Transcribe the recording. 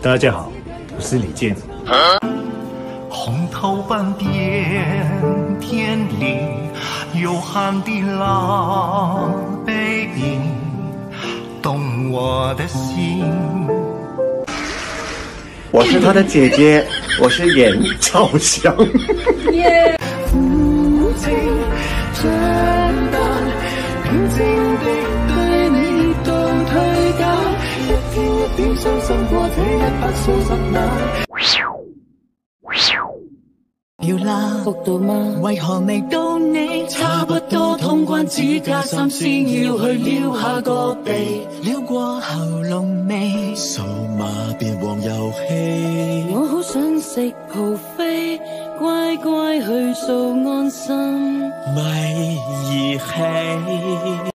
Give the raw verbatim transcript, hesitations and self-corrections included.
大家好，我是李健。 红头半边天里，有寒的狼背影，动我的心。 我是他的姐姐，我是严兆祥。 耶！父情像但平靜的對你道退假，一天一點傷心過這一百數十晚。要啦，服到嗎？為何未到你？差不多通關只加三先要去撩下個鼻，撩過喉嚨味。數碼變黃遊戲，我好想食蒲飛，乖乖去掃安心，咪兒戲。